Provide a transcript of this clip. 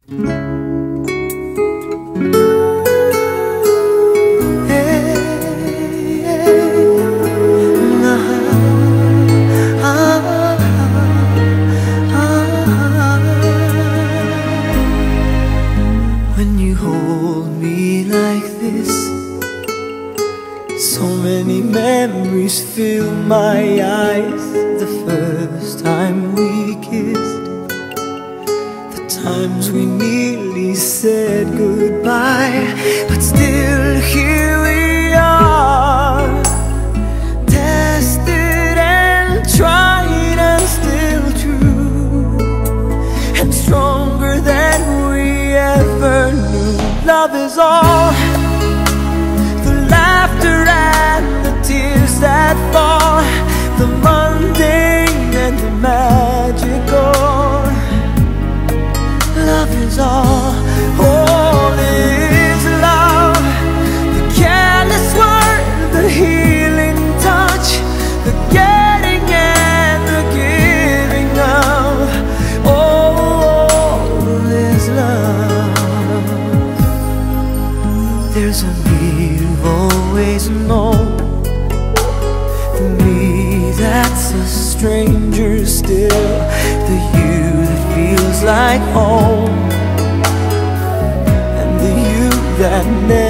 When you hold me like this, so many memories fill my eyes. The first time we kissed, the times we nearly said goodbye, but still here we are, tested and tried and still true, and stronger than we ever knew. Love is all, the laughter and the tears that fall, the mundane and the magical. Love is all, all is love. The careless word, the healing touch, the getting and the giving of, all is love. There's a me you've always known, the me that's a stranger still, the you that feels like home, and the you that never